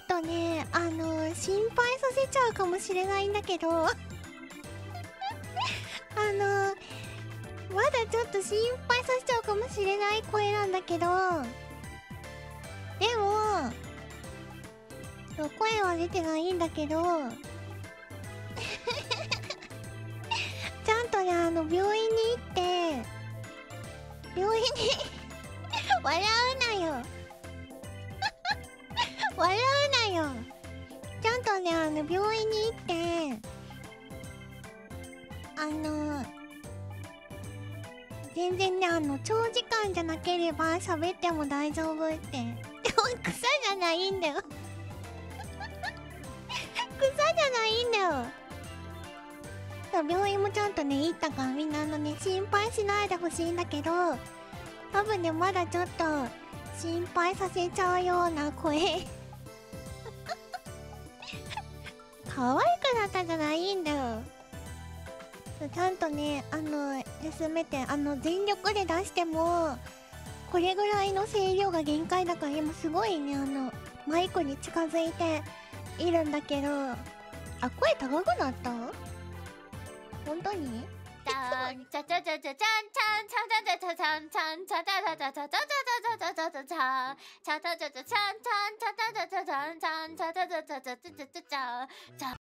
とね、心配させちゃうかもしれないんだけどまだちょっと心配させちゃうかもしれない声なんだけど、でも声は出てないんだけどちゃんとね、病院に行って病院に笑うなよ笑うなよ。ちゃんとね、病院に行って全然ね、長時間じゃなければ喋っても大丈夫って。でも草じゃないんだよ草じゃないんだよ。病院もちゃんとね行ったから、みんな心配しないでほしいんだけど、多分ねまだちょっと心配させちゃうような声可愛くなったじゃないんだよ。ちゃんとね休めて、全力で出してもこれぐらいの声量が限界だから、今すごいねマイクに近づいているんだけど、あ、声高くなった？本当に？